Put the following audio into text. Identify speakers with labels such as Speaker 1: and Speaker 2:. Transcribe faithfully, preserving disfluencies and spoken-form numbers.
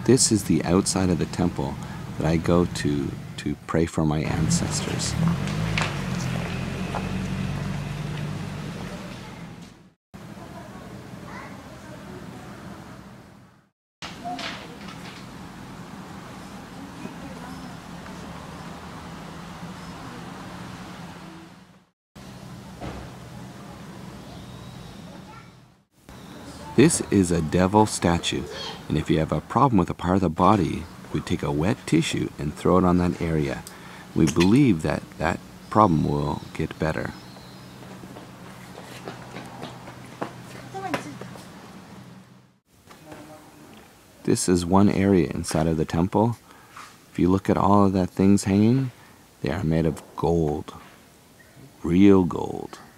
Speaker 1: This is the outside of the temple that I go to to pray for my ancestors. This is a devil statue, and if you have a problem with a part of the body, we take a wet tissue and throw it on that area. We believe that that problem will get better. This is one area inside of the temple. If you look at all of the things hanging, they are made of gold, real gold.